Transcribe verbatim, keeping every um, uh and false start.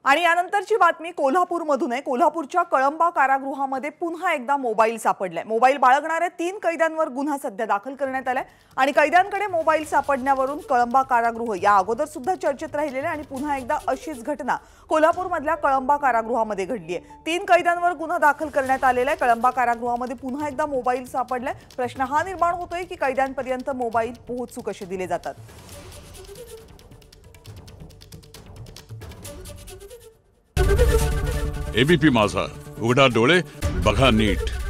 आणि यानंतरची बातमी कोल्हापूरमधून आहे। कोल्हापूरच्या कळंबा कारागृहामध्ये पुन्हा एकदा मोबाईल सापडलाय। मोबाईल बाळगणाऱ्या तीन कैद्यांवर गुन्हा सध्या दाखल करण्यात आलाय आणि कैद्यांकडे मोबाईल सापडण्यावरून कळंबा कारागृह या अगोदर सुद्धा चर्चेत राहिलेले आणि पुन्हा एकदा अशीच घटना कोल्हापूरमधल्या कळंबा कारागृहामध्ये घडली आहे। तीन कैद्यांवर गुन्हा दाखल करण्यात आलेला आहे। कळंबा कारागृहामध्ये पुन्हा एकदा मोबाईल सापडलाय। प्रश्न हा निर्माण होतोय की कैद्यांपर्यंत मोबाईल पोहोचू कसे दिले जातात। एबीपी माझा, उघडा डोळे बघा नीट।